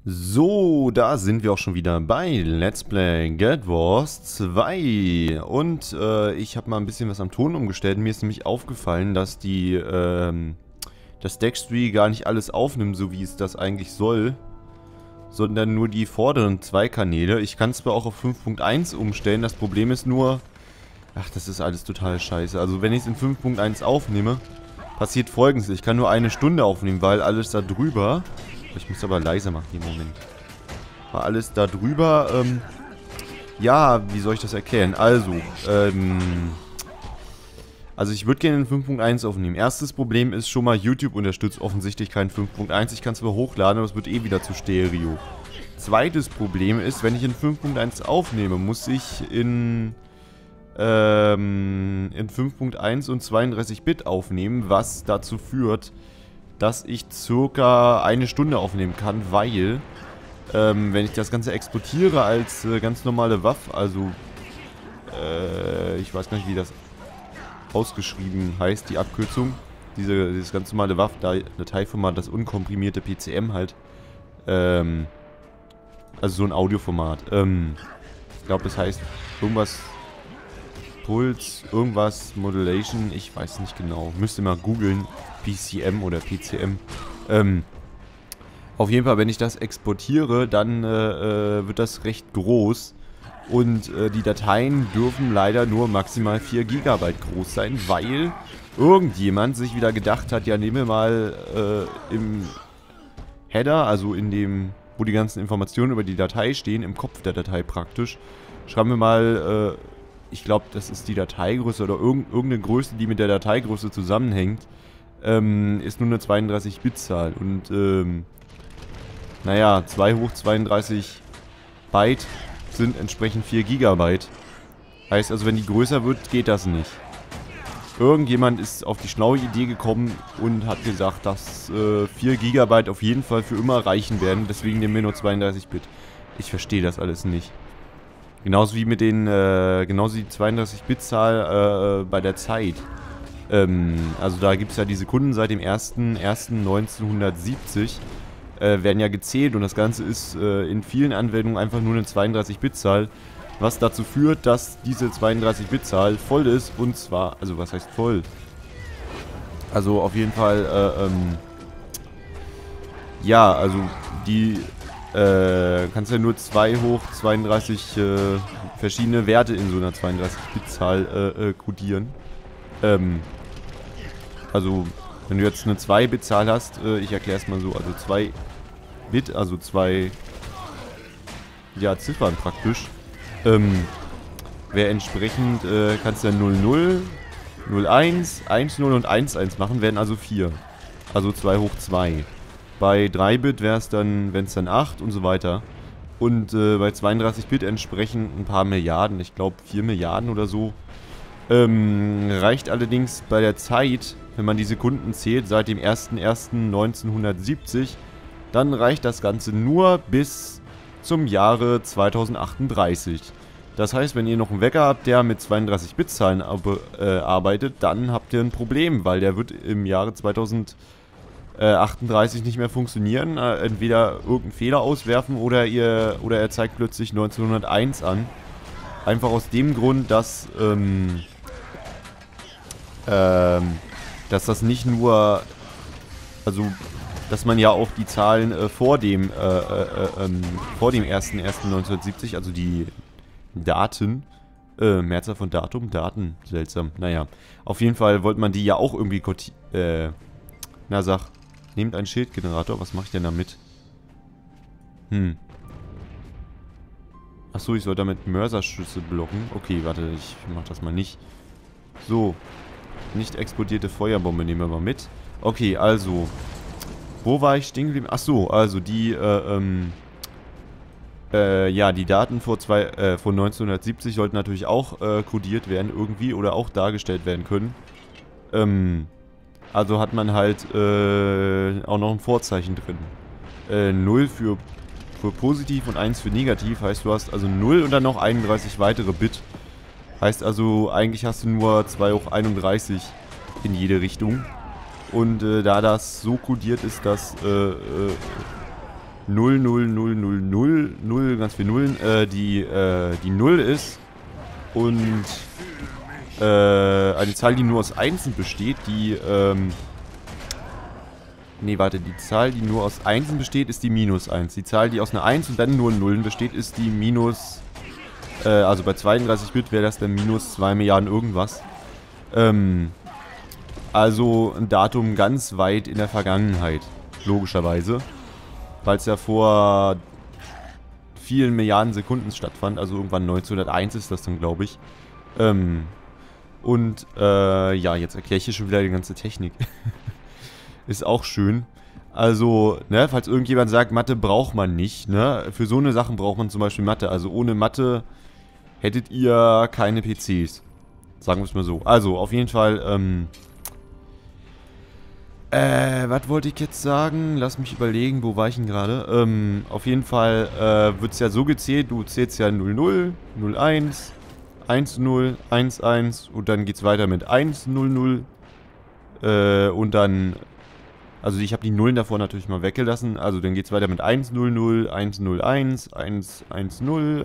So, da sind wir auch schon wieder bei Let's Play Guild Wars 2 und ich habe mal ein bisschen was am Ton umgestellt. Mir ist nämlich aufgefallen, dass das Deckstree gar nicht alles aufnimmt, so wie es das eigentlich soll, sondern nur die vorderen zwei Kanäle. Ich kann es zwar auch auf 5.1 umstellen, das Problem ist nur, ach, das ist alles total scheiße. Also wenn ich es in 5.1 aufnehme, passiert Folgendes: Ich kann nur eine Stunde aufnehmen, weil alles da drüber... Ich muss aber leiser machen im Moment. War alles da drüber, ja, wie soll ich das erklären? Also ich würde gerne in 5.1 aufnehmen. Erstes Problem ist schon mal, YouTube unterstützt offensichtlich kein 5.1. Ich kann es zwar hochladen, aber es wird eh wieder zu Stereo. Zweites Problem ist, wenn ich in 5.1 aufnehme, muss ich in 5.1 und 32-Bit aufnehmen, was dazu führt, dass ich circa eine Stunde aufnehmen kann, weil, wenn ich das Ganze exportiere als ganz normale WAV, also, ich weiß gar nicht, wie das ausgeschrieben heißt, die Abkürzung, dieses ganz normale WAV-Dateiformat, das unkomprimierte PCM halt, also so ein Audioformat, ich glaube, das heißt irgendwas, Puls, irgendwas, Modulation, ich weiß nicht genau, müsste mal googeln, PCM oder PCM. Auf jeden Fall, wenn ich das exportiere, dann wird das recht groß und die Dateien dürfen leider nur maximal 4 GB groß sein, weil irgendjemand sich wieder gedacht hat, ja, nehmen wir mal im Header, also in dem, wo die ganzen Informationen über die Datei stehen, im Kopf der Datei praktisch, schreiben wir mal, ich glaube, das ist die Dateigröße oder irgendeine Größe, die mit der Dateigröße zusammenhängt, ist nur eine 32-Bit-Zahl. Und, naja, 2 hoch 32 Byte sind entsprechend 4 Gigabyte. Heißt also, wenn die größer wird, geht das nicht. Irgendjemand ist auf die schlaue Idee gekommen und hat gesagt, dass 4 Gigabyte auf jeden Fall für immer reichen werden. Deswegen nehmen wir nur 32-Bit. Ich verstehe das alles nicht. Genauso wie mit den, genauso die 32-Bit-Zahl bei der Zeit. Also da gibt es ja die Sekunden seit dem 1.1.1970 werden ja gezählt und das Ganze ist in vielen Anwendungen einfach nur eine 32-Bit-Zahl, was dazu führt, dass diese 32-Bit-Zahl voll ist und zwar, also was heißt voll? Also auf jeden Fall, ja, also die kannst ja nur 2 hoch 32 verschiedene Werte in so einer 32-Bit-Zahl kodieren. Also, wenn du jetzt eine 2-Bit-Zahl hast, ich erkläre es mal so, also 2 Bit, also 2, ja, Ziffern praktisch, wäre entsprechend, kannst du dann 00, 01, 10 und 11 machen, werden also 4. Also 2 hoch 2. Bei 3-Bit wäre es dann, wenn es dann 8 und so weiter. Und bei 32-Bit entsprechend ein paar Milliarden, ich glaube 4 Milliarden oder so. Reicht allerdings bei der Zeit, wenn man die Sekunden zählt, seit dem 1.1.1970, dann reicht das Ganze nur bis zum Jahre 2038. Das heißt, wenn ihr noch einen Wecker habt, der mit 32-Bit-Zahlen arbeitet, dann habt ihr ein Problem, weil der wird im Jahre 2038 nicht mehr funktionieren. Entweder irgendeinen Fehler auswerfen oder er zeigt plötzlich 1901 an. Einfach aus dem Grund, dass das nicht nur, also, dass man ja auch die Zahlen vor dem 1.1.1970, also die Daten, Mehrzahl von Datum, Daten, seltsam, naja. Auf jeden Fall wollte man die ja auch irgendwie, na sag, nehmt einen Schildgenerator, was mache ich denn damit? Achso, ich soll damit Mörserschüsse blocken. Okay, warte, ich mach das mal nicht. So. Nicht explodierte Feuerbombe nehmen wir mal mit. Okay, also. Wo war ich stehen geblieben? Achso, also die, ja, die Daten von 1970 sollten natürlich auch kodiert werden irgendwie oder auch dargestellt werden können. Also hat man halt auch noch ein Vorzeichen drin. 0 für positiv und 1 für negativ. Heißt, du hast also 0 und dann noch 31 weitere Bit. Heißt also, eigentlich hast du nur 2 hoch 31 in jede Richtung. Und da das so kodiert ist, dass 0, 0, 0, 0, 0, 0, ganz viele Nullen, die 0 ist. Und eine Zahl, die nur aus Einsen besteht, die, nee, warte, die Zahl, die nur aus Einsen besteht, ist die minus 1. Die Zahl, die aus einer 1 und dann nur Nullen besteht, ist die minus, also bei 32-Bit wäre das dann minus 2 Milliarden irgendwas. Also ein Datum ganz weit in der Vergangenheit, logischerweise. Weil es ja vor vielen Milliarden Sekunden stattfand, also irgendwann 1901 ist das dann, glaube ich. Ja, jetzt erkläre ich hier schon wieder die ganze Technik. Ist auch schön. Also, ne, falls irgendjemand sagt, Mathe braucht man nicht, ne, für so eine Sachen braucht man zum Beispiel Mathe. Also ohne Mathe hättet ihr keine PCs. Sagen wir es mal so. Also, auf jeden Fall, was wollte ich jetzt sagen? Lass mich überlegen, wo war ich denn gerade? Auf jeden Fall, wird es ja so gezählt, du zählst ja 00, 01, 10, 11 und dann geht's weiter mit 100, und dann, also ich habe die Nullen davor natürlich mal weggelassen, also dann geht's weiter mit 100, 101, 110,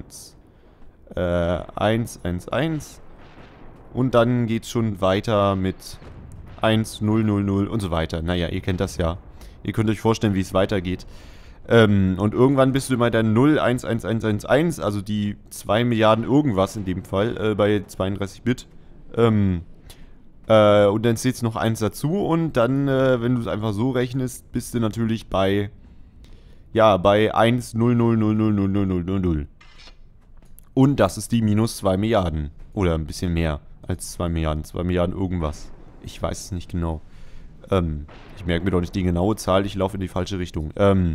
111 und dann geht's schon weiter mit 1, 0, 0, 0 und so weiter. Naja, ihr kennt das ja. Ihr könnt euch vorstellen, wie es weitergeht. Und irgendwann bist du immer dann 0, 1, 1, 1, 1, 1, also die 2 Milliarden irgendwas in dem Fall, bei 32-Bit. Und dann zählst du noch 1 dazu und dann, wenn du es einfach so rechnest, bist du natürlich bei, ja, bei 1, 0, 0, 0, 0, 0, 0, 0, 0, 0. Und das ist die minus 2 Milliarden. Oder ein bisschen mehr als 2 Milliarden. 2 Milliarden irgendwas. Ich weiß es nicht genau. Ich merke mir doch nicht die genaue Zahl, ich laufe in die falsche Richtung.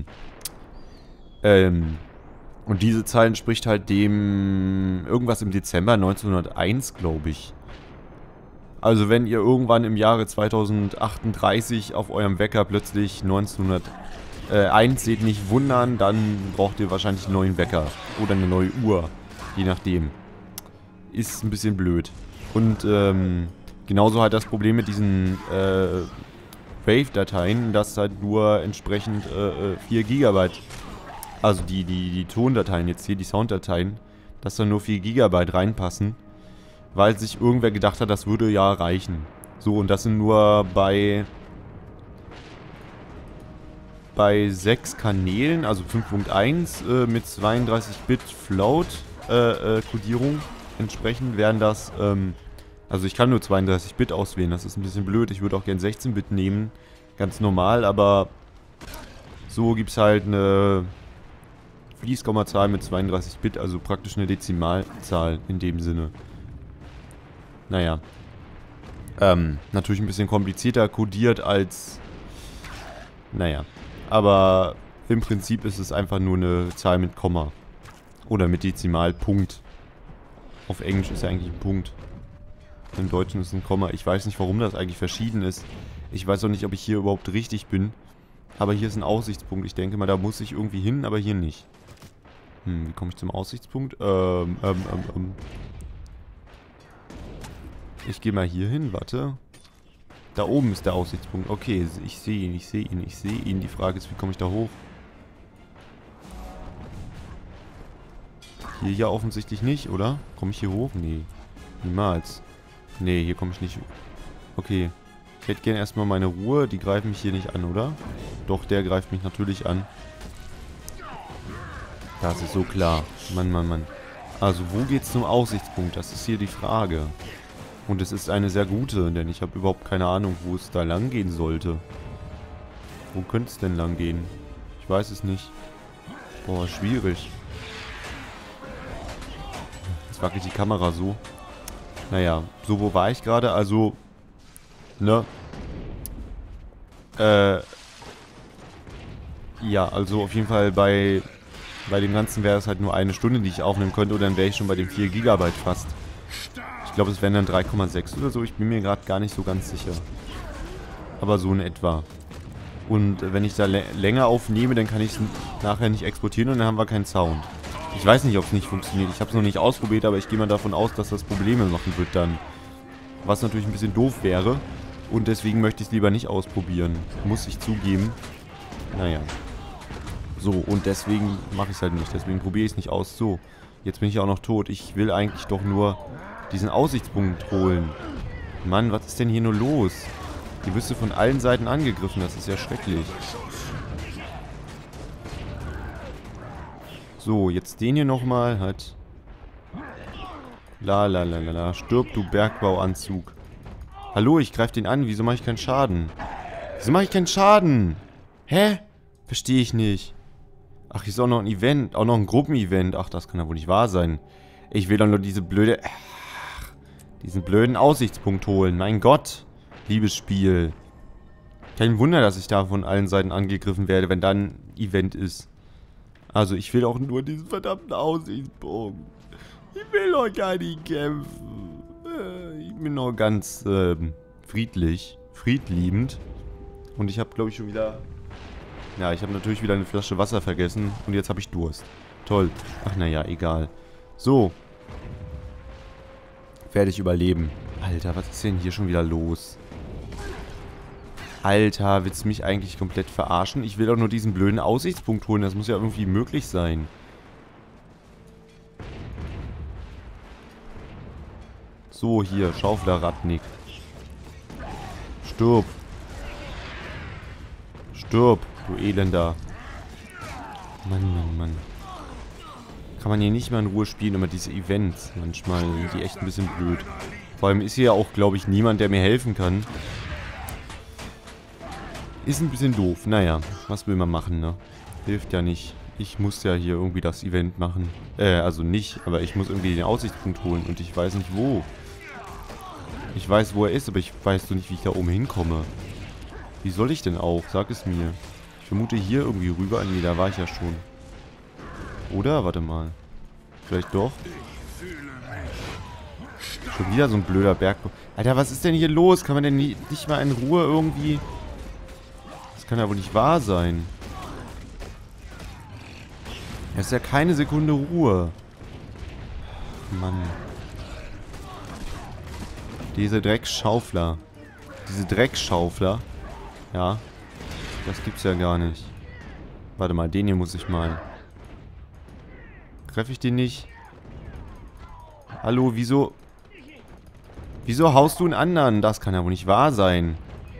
Und diese Zahl entspricht halt dem irgendwas im Dezember 1901, glaube ich. Also wenn ihr irgendwann im Jahre 2038 auf eurem Wecker plötzlich 1901 seht, nicht wundern, dann braucht ihr wahrscheinlich einen neuen Wecker. Oder eine neue Uhr. Je nachdem. Ist ein bisschen blöd. Und genauso halt das Problem mit diesen Wave-Dateien, dass halt nur entsprechend 4 GB, also die Tondateien jetzt hier, die Sounddateien, dass da nur 4 GB reinpassen, weil sich irgendwer gedacht hat, das würde ja reichen. So, und das sind nur bei 6 Kanälen, also 5.1 mit 32-Bit Float Codierung entsprechend wären das, also ich kann nur 32-Bit auswählen, das ist ein bisschen blöd, ich würde auch gern 16-Bit nehmen, ganz normal, aber so gibt es halt eine Fließkommazahl mit 32-Bit, also praktisch eine Dezimalzahl in dem Sinne. Naja. Natürlich ein bisschen komplizierter codiert als, naja, aber im Prinzip ist es einfach nur eine Zahl mit Komma. Oder mit Dezimalpunkt. Auf Englisch ist ja eigentlich ein Punkt. Im Deutschen ist ein Komma. Ich weiß nicht, warum das eigentlich verschieden ist. Ich weiß auch nicht, ob ich hier überhaupt richtig bin. Aber hier ist ein Aussichtspunkt. Ich denke mal, da muss ich irgendwie hin, aber hier nicht. Wie komme ich zum Aussichtspunkt? Ich gehe mal hier hin, warte. Da oben ist der Aussichtspunkt. Okay, ich sehe ihn, ich sehe ihn, ich sehe ihn. Die Frage ist, wie komme ich da hoch? Hier ja offensichtlich nicht, oder? Komme ich hier hoch? Nee. Niemals. Nee, hier komme ich nicht. Okay. Ich hätte gerne erstmal meine Ruhe. Die greifen mich hier nicht an, oder? Doch, der greift mich natürlich an. Das ist so klar. Mann, Mann, Mann. Also, wo geht's zum Aussichtspunkt? Das ist hier die Frage. Und es ist eine sehr gute, denn ich habe überhaupt keine Ahnung, wo es da lang gehen sollte. Wo könnte es denn lang gehen? Ich weiß es nicht. Boah, schwierig. Jetzt wackelt die Kamera so. Naja, so wo war ich gerade? Also, ne? Ja, also auf jeden Fall bei dem Ganzen wäre es halt nur eine Stunde, die ich aufnehmen könnte. Oder dann wäre ich schon bei den 4 GB fast. Ich glaube, es wären dann 3,6 oder so. Ich bin mir gerade gar nicht so ganz sicher. Aber so in etwa. Und wenn ich da länger aufnehme, dann kann ich es nachher nicht exportieren und dann haben wir keinen Sound. Ich weiß nicht, ob es nicht funktioniert. Ich habe es noch nicht ausprobiert, aber ich gehe mal davon aus, dass das Probleme machen wird dann. Was natürlich ein bisschen doof wäre. Und deswegen möchte ich es lieber nicht ausprobieren. Muss ich zugeben. Naja. So, und deswegen mache ich es halt nicht. Deswegen probiere ich es nicht aus. So, jetzt bin ich auch noch tot. Ich will eigentlich doch nur diesen Aussichtspunkt holen. Mann, was ist denn hier nur los? Hier wirst du von allen Seiten angegriffen. Das ist ja schrecklich. So, jetzt den hier nochmal. Halt. La la la la la. Stirb, du Bergbauanzug. Hallo, ich greife den an. Wieso mache ich keinen Schaden? Wieso mache ich keinen Schaden? Hä? Verstehe ich nicht. Ach, hier ist auch noch ein Event. Auch noch ein Gruppenevent. Ach, das kann ja wohl nicht wahr sein. Ich will doch nur diese blöde... diesen blöden Aussichtspunkt holen. Mein Gott. Liebes Spiel. Kein Wunder, dass ich da von allen Seiten angegriffen werde, wenn dann ein Event ist. Also, ich will auch nur diesen verdammten Aussichtspunkt. Ich will doch gar nicht kämpfen. Ich bin noch ganz friedlich. Friedliebend. Und ich habe, glaube ich, schon wieder... Ja, ich habe natürlich wieder eine Flasche Wasser vergessen. Und jetzt habe ich Durst. Toll. Ach, naja, egal. So. Werde ich überleben. Alter, was ist denn hier schon wieder los? Alter, willst du mich eigentlich komplett verarschen? Ich will doch nur diesen blöden Aussichtspunkt holen. Das muss ja irgendwie möglich sein. So, hier. Schaufler Ratnik. Stirb. Stirb, du Elender. Mann, Mann, Mann. Kann man hier nicht mal in Ruhe spielen, immer diese Events. Manchmal sind die echt ein bisschen blöd. Vor allem ist hier ja auch, glaube ich, niemand, der mir helfen kann. Ist ein bisschen doof. Naja, was will man machen, ne? Hilft ja nicht. Ich muss ja hier irgendwie das Event machen. Also nicht, aber ich muss irgendwie den Aussichtspunkt holen und ich weiß nicht wo. Ich weiß, wo er ist, aber ich weiß so nicht, wie ich da oben hinkomme. Wie soll ich denn auch? Sag es mir. Ich vermute hier irgendwie rüber. Nee, da war ich ja schon. Oder? Warte mal. Vielleicht doch? Schon wieder so ein blöder Bergbau. Alter, was ist denn hier los? Kann man denn nicht mal in Ruhe irgendwie... Das kann ja wohl nicht wahr sein. Es ist ja keine Sekunde Ruhe. Mann. Diese Dreckschaufler. Diese Dreckschaufler. Ja. Das gibt's ja gar nicht. Warte mal, den hier muss ich mal. Treffe ich den nicht? Hallo, wieso... Wieso haust du einen anderen? Das kann ja wohl nicht wahr sein.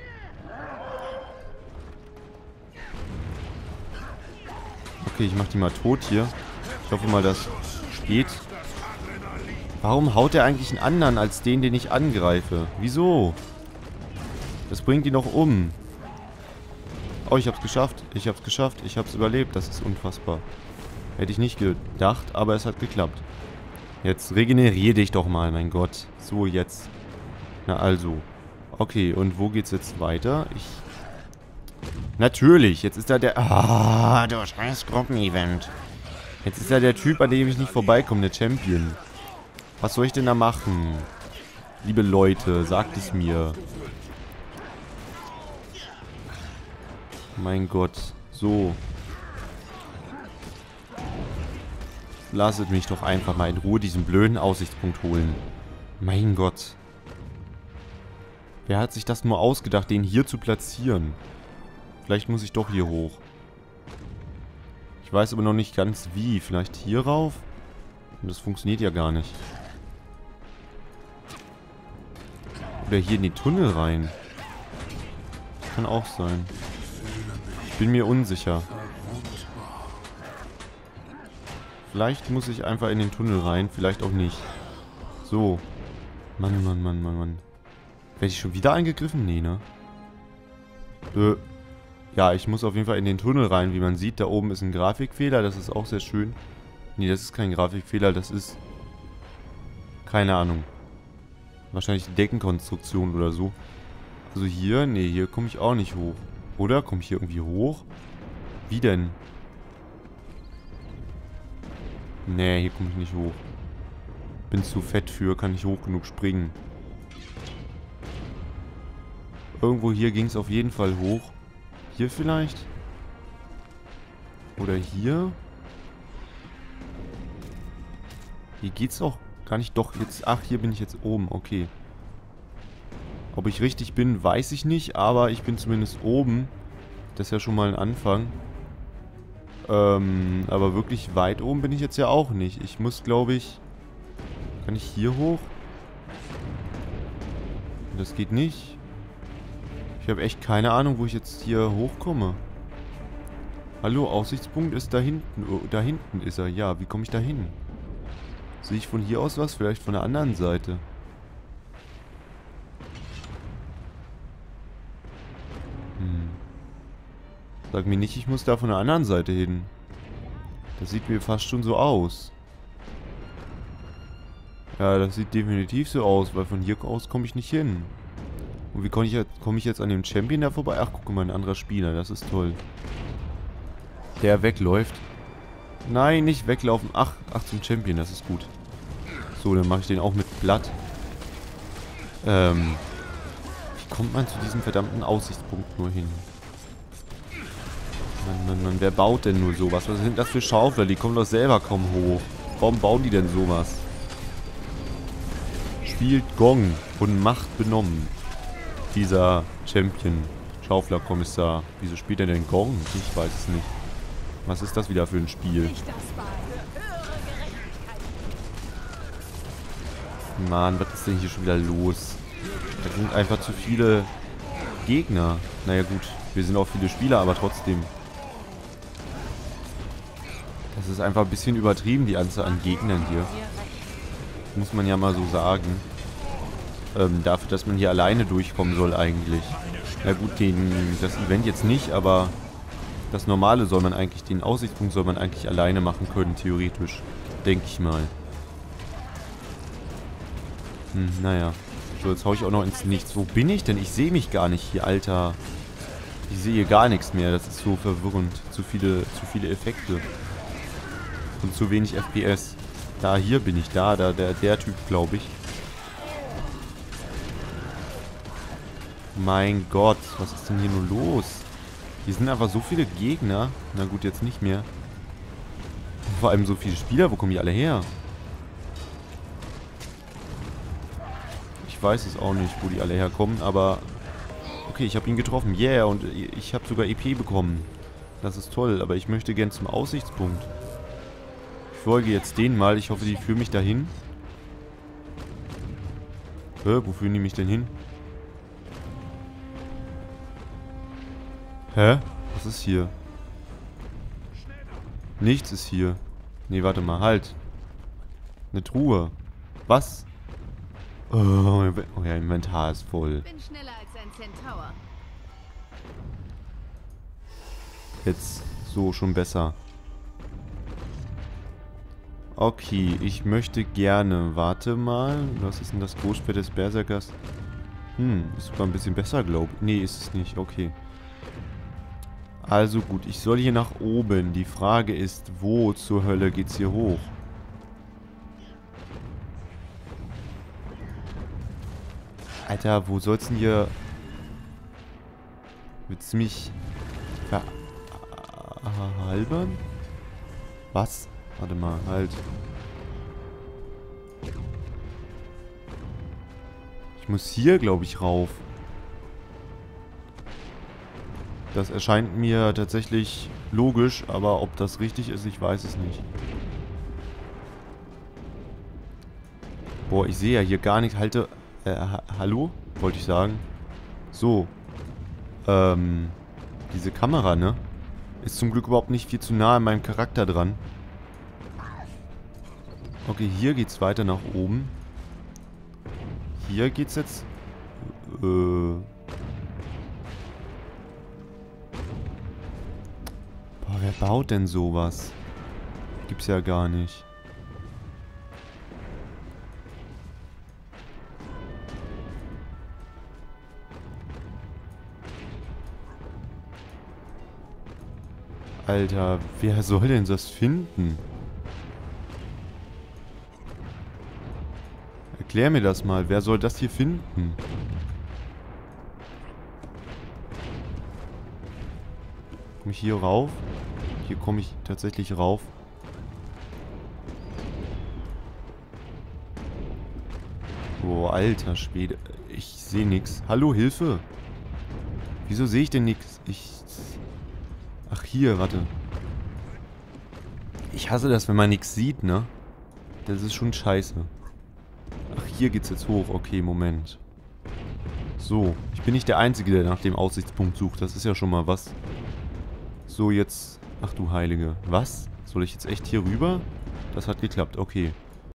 Okay, ich mach die mal tot hier. Ich hoffe mal, das geht. Warum haut er eigentlich einen anderen als den ich angreife? Wieso? Das bringt ihn doch um. Oh, ich hab's geschafft. Ich hab's geschafft. Ich hab's überlebt. Das ist unfassbar. Hätte ich nicht gedacht, aber es hat geklappt. Jetzt regenerier dich doch mal, mein Gott. So, jetzt. Na also. Okay, und wo geht's jetzt weiter? Natürlich, jetzt ist da der... Ah, du scheiß Gruppenevent. Jetzt ist da der Typ, an dem ich nicht vorbeikomme, der Champion. Was soll ich denn da machen? Liebe Leute, sagt es mir. Mein Gott. So. Lasset mich doch einfach mal in Ruhe diesen blöden Aussichtspunkt holen. Mein Gott. Wer hat sich das nur ausgedacht, den hier zu platzieren? Vielleicht muss ich doch hier hoch. Ich weiß aber noch nicht ganz wie. Vielleicht hier rauf? Und das funktioniert ja gar nicht. Oder hier in die Tunnel rein. Das kann auch sein. Ich bin mir unsicher. Vielleicht muss ich einfach in den Tunnel rein. Vielleicht auch nicht. So. Mann, Mann, Mann, Mann, Mann. Werde ich schon wieder angegriffen? Nee, ne? Ja, ich muss auf jeden Fall in den Tunnel rein. Wie man sieht, da oben ist ein Grafikfehler. Das ist auch sehr schön. Nee, das ist kein Grafikfehler. Das ist... Keine Ahnung. Wahrscheinlich Deckenkonstruktion oder so. Also hier... Nee, hier komme ich auch nicht hoch. Oder? Komme ich hier irgendwie hoch? Wie denn? Nee, hier komme ich nicht hoch. Bin zu fett für. Kann nicht hoch genug springen. Irgendwo hier ging es auf jeden Fall hoch. Hier vielleicht? Oder hier? Hier geht's auch gar nicht. Doch, jetzt... Ach, hier bin ich jetzt oben. Okay. Ob ich richtig bin, weiß ich nicht. Aber ich bin zumindest oben. Das ist ja schon mal ein Anfang. Aber wirklich weit oben bin ich jetzt ja auch nicht. Ich muss, glaube ich... Kann ich hier hoch? Das geht nicht. Ich habe echt keine Ahnung, wo ich jetzt hier hochkomme. Hallo, Aussichtspunkt ist da hinten. Oh, da hinten ist er. Ja, wie komme ich da hin? Sehe ich von hier aus was? Vielleicht von der anderen Seite. Sag mir nicht, ich muss da von der anderen Seite hin. Das sieht mir fast schon so aus. Ja, das sieht definitiv so aus, weil von hier aus komme ich nicht hin. Und wie komme ich jetzt an dem Champion da vorbei? Ach, guck mal, ein anderer Spieler, das ist toll. Der wegläuft. Nein, nicht weglaufen. Ach, zum Champion, das ist gut. So, dann mache ich den auch mit Blatt. Wie kommt man zu diesem verdammten Aussichtspunkt nur hin? Mann, wer baut denn nur sowas? Was sind das für Schaufler? Die kommen doch selber kaum hoch. Warum bauen die denn sowas? Spielt Gong und macht benommen. Dieser Champion, Schauflerkommissar. Wieso spielt er denn Gong? Ich weiß es nicht. Was ist das wieder für ein Spiel? Mann, was ist denn hier schon wieder los? Da sind einfach zu viele Gegner. Naja gut, wir sind auch viele Spieler, aber trotzdem. Das ist einfach ein bisschen übertrieben, die Anzahl an Gegnern hier. Muss man ja mal so sagen. Dafür, dass man hier alleine durchkommen soll eigentlich. Na gut, das Event jetzt nicht, aber das Normale soll man eigentlich, den Aussichtspunkt soll man eigentlich alleine machen können, theoretisch. Denke ich mal. Naja. So, jetzt hau ich auch noch ins Nichts. Wo bin ich denn? Ich sehe mich gar nicht hier, Alter. Ich sehe hier gar nichts mehr. Das ist so verwirrend. Zu viele Effekte. Und zu wenig FPS. Da, hier bin ich. Der Typ, glaube ich. Mein Gott, was ist denn hier nur los? Hier sind einfach so viele Gegner. Na gut, jetzt nicht mehr. Vor allem so viele Spieler. Wo kommen die alle her? Ich weiß es auch nicht, wo die alle herkommen, aber... Okay, ich habe ihn getroffen. Yeah, und ich habe sogar EP bekommen. Das ist toll, aber ich möchte gern zum Aussichtspunkt. Ich folge jetzt denen mal. Ich hoffe, die führen mich dahin. Wo führen die mich denn hin? Hä? Was ist hier? Nichts ist hier. Nee, warte mal, halt. Eine Truhe. Was? Oh, ja, Inventar ist voll. Bin schneller als ein Centaur. Jetzt so schon besser. Okay, ich möchte gerne. Warte mal. Was ist denn das Großschwert des Berserkers? Ist sogar ein bisschen besser, glaube ich. Nee, ist es nicht. Okay. Also gut, ich soll hier nach oben. Die Frage ist, wo zur Hölle geht's hier hoch? Alter, wo soll's denn hier... Willst du mich... verhalbern? Was? Warte mal, halt. Ich muss hier, glaube ich, rauf. Das erscheint mir tatsächlich logisch, aber ob das richtig ist, ich weiß es nicht. Boah, ich sehe ja hier gar nichts. Halte... hallo? Wollte ich sagen. So. Diese Kamera, ne? Ist zum Glück überhaupt nicht viel zu nah an meinem Charakter dran. Okay, hier geht's weiter nach oben. Hier geht's jetzt... Boah, wer baut denn sowas? Gibt's ja gar nicht. Alter, wer soll denn das finden? Erklär mir das mal. Wer soll das hier finden? Komme ich hier rauf? Hier komme ich tatsächlich rauf. Oh, alter Schwede. Ich sehe nichts. Hallo, Hilfe. Wieso sehe ich denn nichts? Ach, hier, warte. Ich hasse das, wenn man nichts sieht, ne? Das ist schon scheiße. Ach, hier geht's jetzt hoch. Okay, Moment. So, ich bin nicht der Einzige, der nach dem Aussichtspunkt sucht. Das ist ja schon mal was. So, jetzt... Ach du Heilige. Was? Soll ich jetzt echt hier rüber? Das hat geklappt, okay.